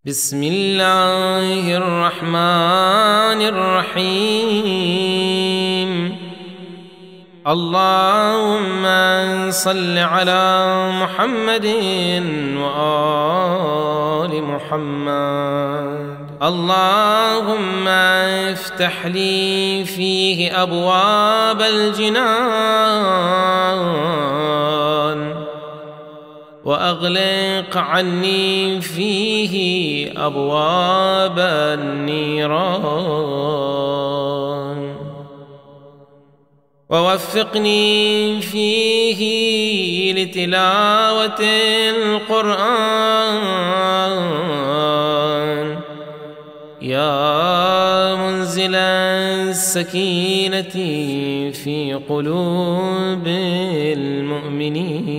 بسم الله الرحمن الرحيم. اللهم صل على محمد وآل محمد. اللهم افتح لي فيه أبواب الجنان وأغلق عني فيه أبواب النيران، ووفقني فيه لتلاوة القرآن يا منزل السكينة في قلوب المؤمنين.